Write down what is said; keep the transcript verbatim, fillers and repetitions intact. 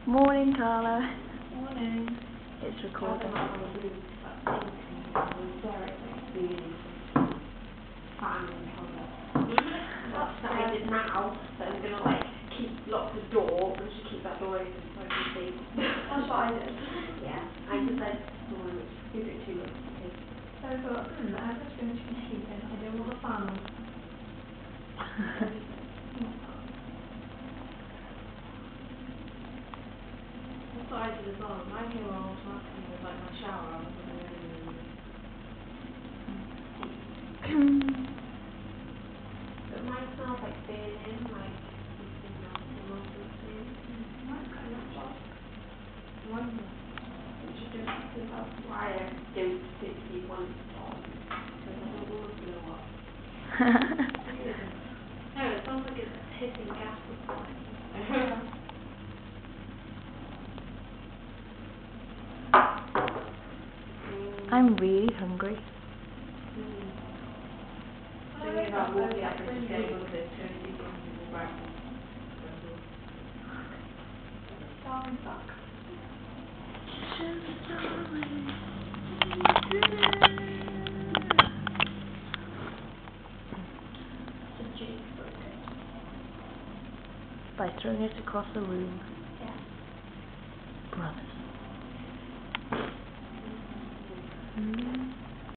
Morning, Carla. Morning. It's recording. Fine That's decided now that I'm gonna like keep lock the door and just keep that door open so I can see. That's what I did. Yeah. I just said, oh, give it too much. So I thought, hmm, I'm just going to be sleeping. I don't want the fan on. That's what I did as well. Mine came on automatically with like my shower. I wasn't really. But mine smells like burning, like something melting or something. Mine's kind of hot. Mine you should do something about why I don't particularly want it on. Because I don't want to blow up. No, it sounds like it's hitting gas or something. I'm really hungry. Mm. Thinking about walking up and just getting on a bit to see people breakfast. Starving fuck. By throwing it across the room. Yeah. Brothers.